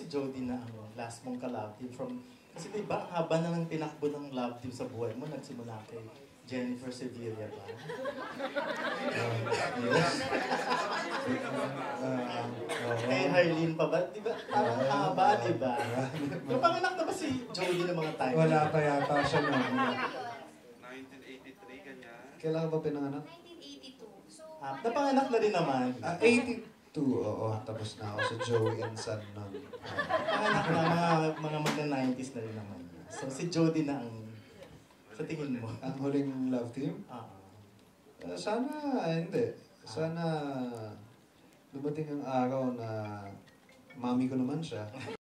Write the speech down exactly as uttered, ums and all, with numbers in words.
si Jody na ang last mong ka-love team from... Kasi diba, ang haba na ng tinakbo ng love team sa buhay mo, nagsimula kay Jennifer Sevilla ba? Uh, yes. uh, Kay Harleen pa ba? Diba? Parang haba, diba? Kapanganak na ba si Jody ng mga time? Wala pa yata siya noon. nineteen eighty-three, ganyan. Kailan ka ba pinanganak? nineteen eighty-two. So, Ah, napanganak na rin naman. Ah, eighty-two, oo. Tapos na ako sa Joey and Son nun. Panganak na, mga, mga magna-nineties na rin naman. So si Jody na ang, sa tingin mo? Ang huling love team? Ah. Uh, sana, hindi. Sana dumating ang araw na mami ko naman siya.